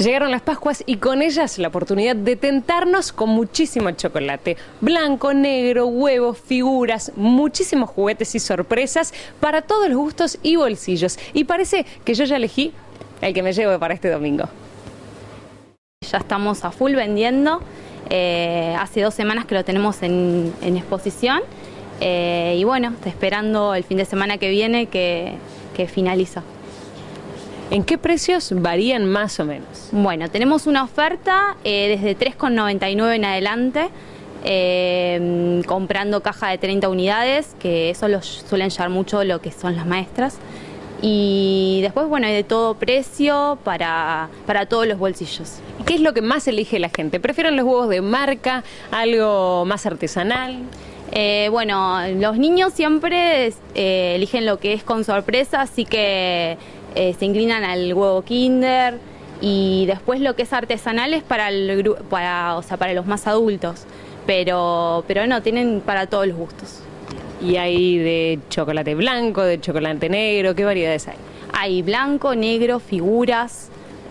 Llegaron las Pascuas y con ellas la oportunidad de tentarnos con muchísimo chocolate. Blanco, negro, huevos, figuras, muchísimos juguetes y sorpresas para todos los gustos y bolsillos. Y parece que yo ya elegí el que me llevo para este domingo. Ya estamos a full vendiendo. Hace 2 semanas que lo tenemos en exposición. Y bueno, esperando el fin de semana que viene que finaliza. ¿En qué precios varían más o menos? Bueno, tenemos una oferta desde 3,99 en adelante, comprando caja de 30 unidades, que eso lo suelen llevar mucho lo que son las maestras. Y después, bueno, hay de todo precio para todos los bolsillos. ¿Qué es lo que más elige la gente? ¿Prefieren los huevos de marca, algo más artesanal? Bueno, los niños siempre eligen lo que es con sorpresa, así que se inclinan al huevo Kinder, y después lo que es artesanal es para los más adultos, pero no, tienen para todos los gustos. ¿Y hay de chocolate blanco, de chocolate negro? ¿Qué variedades hay? Hay blanco, negro, figuras,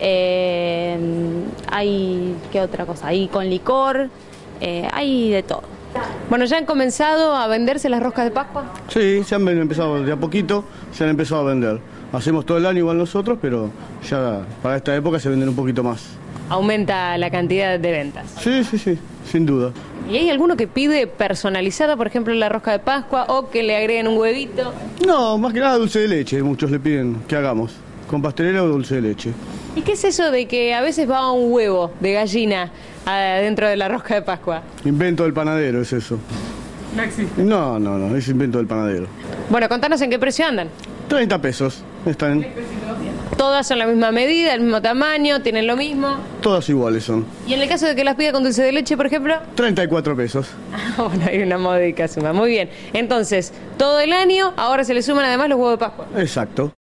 hay, ¿qué otra cosa? Hay con licor, hay de todo. Bueno, ¿ya han comenzado a venderse las roscas de Pascua? Sí, se han empezado de a poquito, se han empezado a vender. Hacemos todo el año igual nosotros, pero ya para esta época se venden un poquito más. ¿Aumenta la cantidad de ventas? Sí, sin duda. ¿Y hay alguno que pide personalizada, por ejemplo, la rosca de Pascua, o que le agreguen un huevito? No, más que nada dulce de leche, muchos le piden que hagamos, con pastelera o dulce de leche. ¿Y qué es eso de que a veces va un huevo de gallina dentro de la rosca de Pascua? Invento del panadero es eso. No existe. No, es invento del panadero. Bueno, contanos en qué precio andan. 30 pesos, están. ¿Todas son la misma medida, el mismo tamaño, tienen lo mismo? Todas iguales son. ¿Y en el caso de que las pida con dulce de leche, por ejemplo? 34 pesos. Bueno, hay una módica suma. Muy bien. Entonces, todo el año, ahora se le suman además los huevos de Pascua. Exacto.